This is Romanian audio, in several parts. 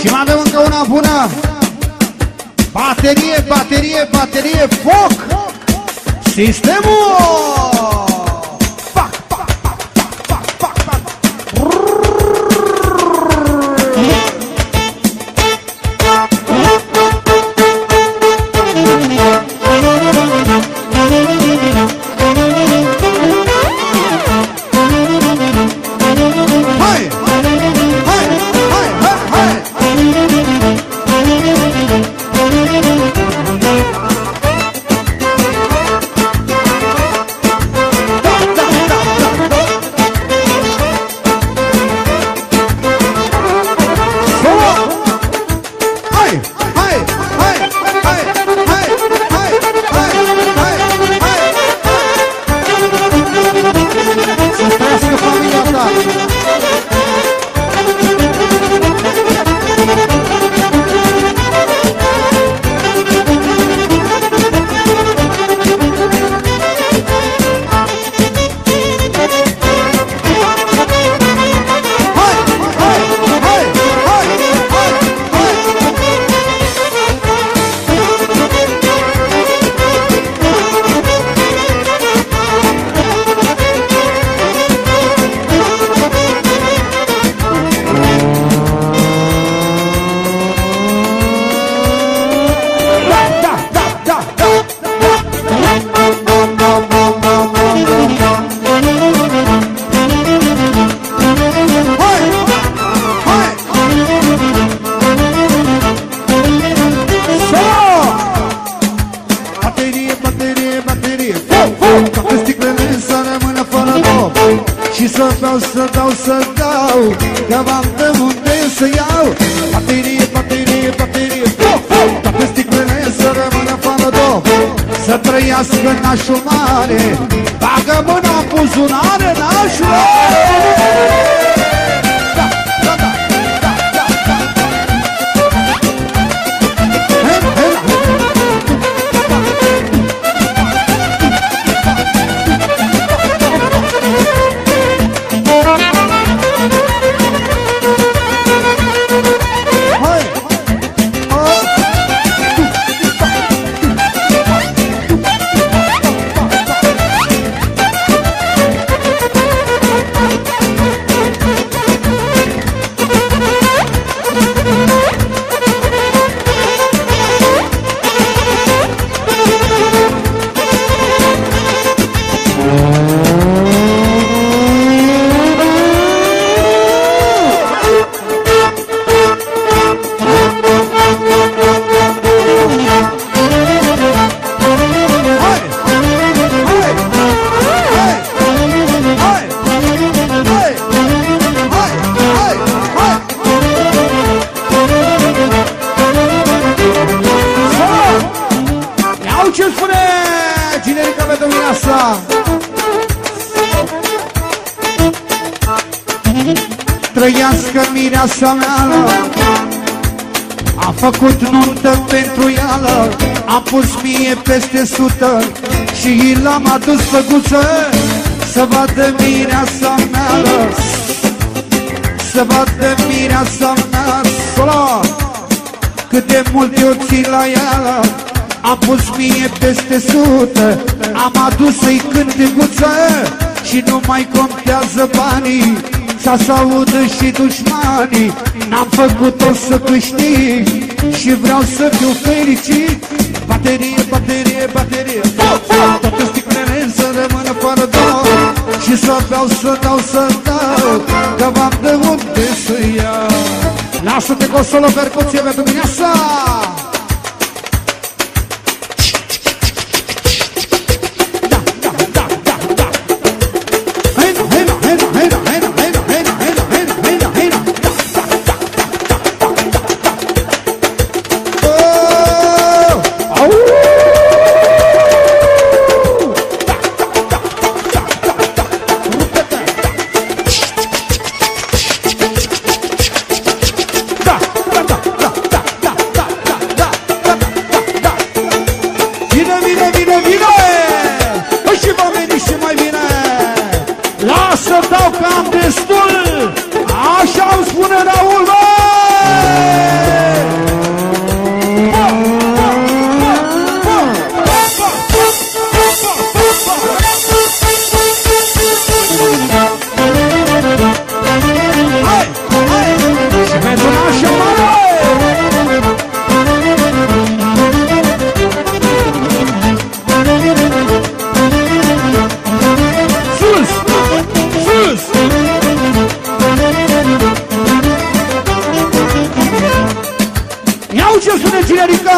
Și mai avem încă una bună. Baterie, baterie, baterie, foc! Sistemul! Pac, pac, pac, pac, pac, pac, pac. Hai! Hai! Hai! Hai! Hai! Să dau, că v-am de unde să iau. Baterie, baterie, baterie, toate sticlele să rămână fără dop. Să trăiască nașul mare, bagă mâna în buzunare, nașule! Trăiască mireasa mea, a făcut nuntă pentru ea, am pus mie peste 100 și l-am adus făguță. Să vadă mireasa mea, să vadă mireasa mea, sola, cât de mult eu țin la ea. Am pus mie peste 100, am adus să-i cântiguță și nu mai contează banii, să audă și dușmanii. N-am făcut-o să câștig și vreau să fiu fericit. Baterie, baterie, baterie, toate sticlele să rămână fără dor. Și să vreau să dau, că v-am de unde să iau. Lasă-te cu o solo percuție pe dumneasa. bine, Ginerica!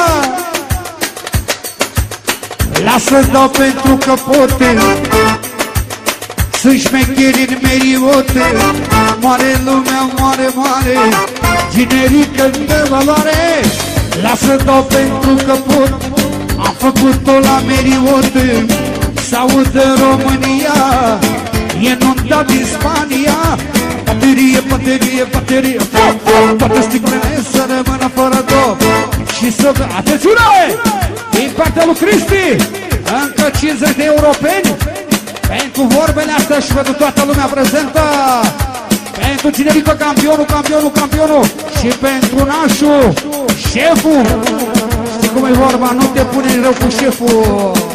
Lasă dau pentru că pote, sunt șmecheri în meriote. Moare lumea, moare, moare, Ginerică de valoare. Lasă dau pentru că pot, am făcut-o la meriote. S-audă România, e nunta din Spania. Baterie, baterie, baterie, toate sticlele să rămână fără dop. Și să... Atențiune! Din partea lui Cristi, încă 50 de europeni pentru vorbele astea și pentru toată lumea prezentă. Pentru Ginerică, campionul, campionul, campionul. Și pentru Nașu, șeful. Știi cum e vorba, nu te pune în rău cu șeful.